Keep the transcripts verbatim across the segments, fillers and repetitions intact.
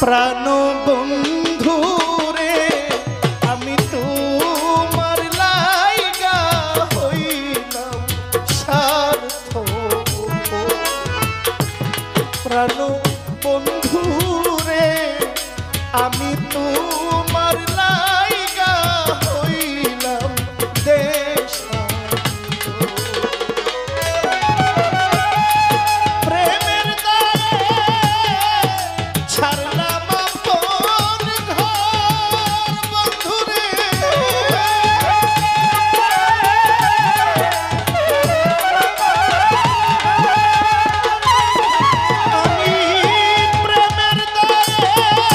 প্রাণ বন্ধু রে আমি তোমার লাইগা হইলাম স্বার্থ প্রাণ বন্ধু রে আমি তোমার লাইগা হইলাম দেশ প্রেমের দায়ে ছাড়লাম আপন ঘর বন্ধু রে আমি প্রেমের দায়ে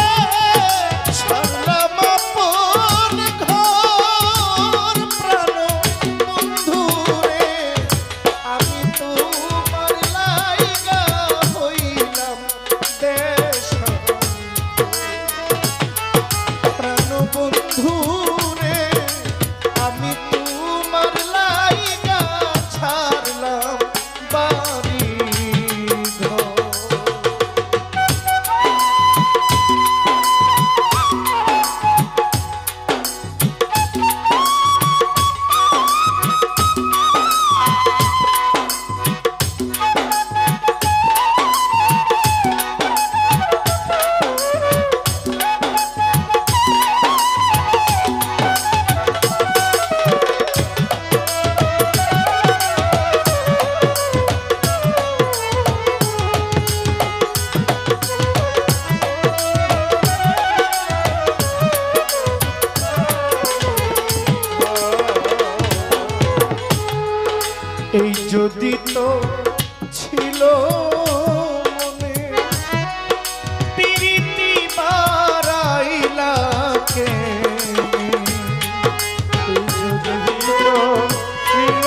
ছাড়লাম আপন ঘর প্রাণ বন্ধু রে আমি তোমার লাইগা হইলাম দেশ প্রাণ বন্ধু রে আমি তোমার লাইগা ছাড়লাম বাড়ি ঘর এই যদি তো ছিল মনে প্রীতি বাড়াইলা কে এই যদি তো ছিল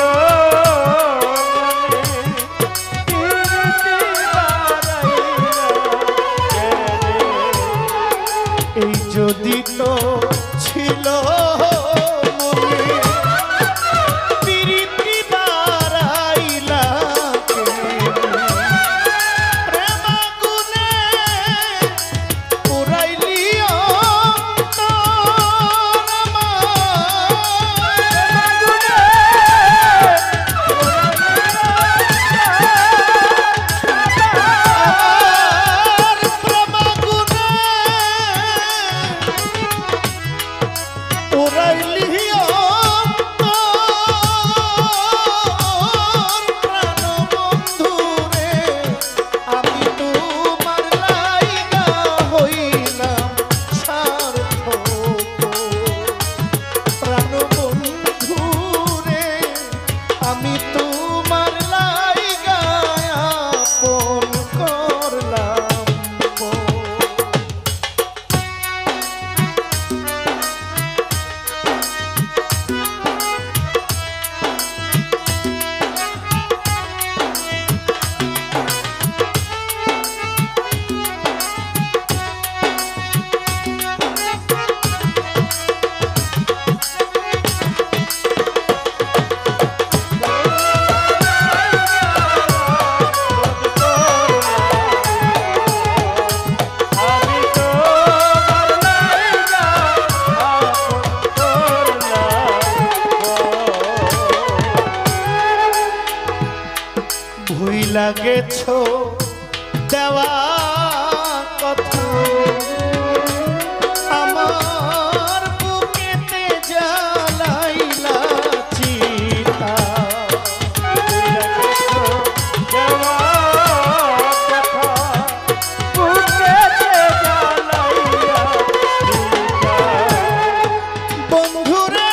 মনে প্রীতি বাড়াইলা কে এই যদি তো ছিল ভুইলা গেছো দেওয়া কথা আমার বুকেতে জ্বালাইলা চিতা ভুইলা গেছো দেওয়া কথা বুকেতে জ্বালাইলা চিতা বন্ধুরে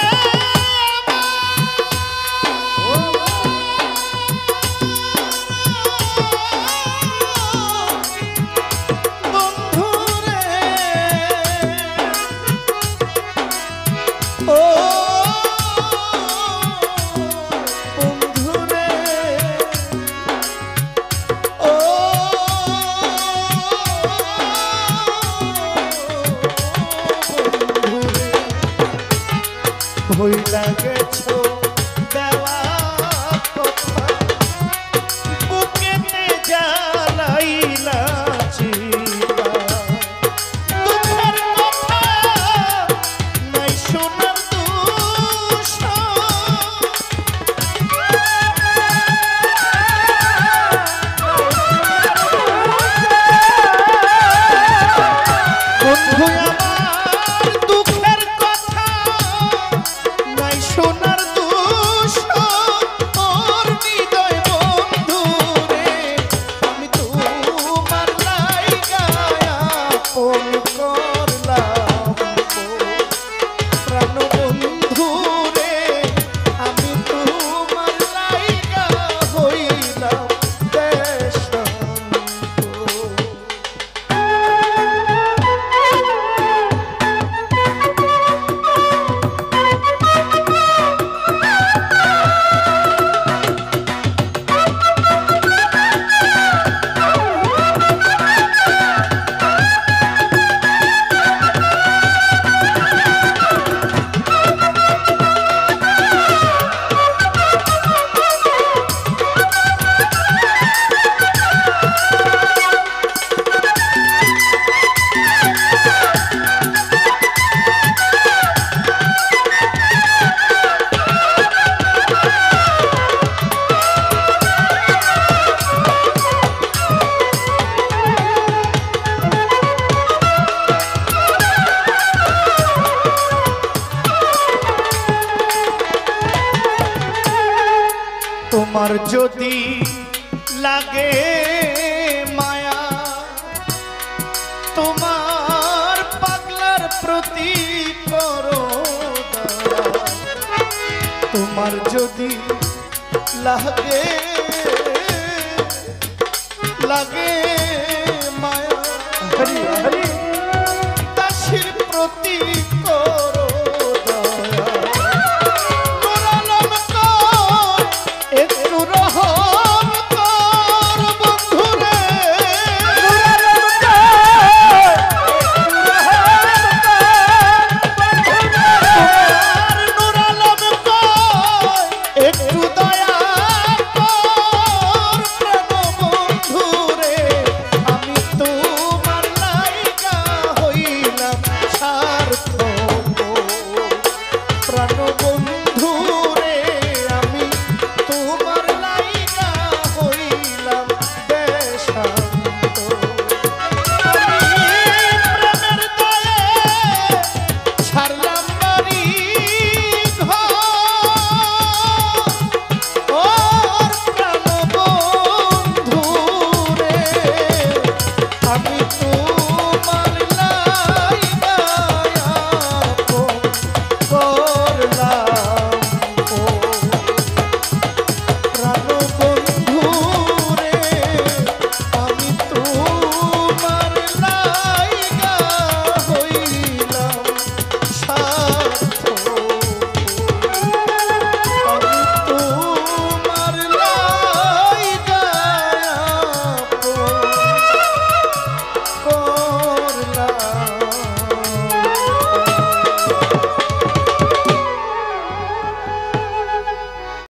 যদি লাগে মায়া তোমার পাগলার প্রতি করো দয়া। তোমার যদি লাগে লাগে মায়া দাসীর প্রতি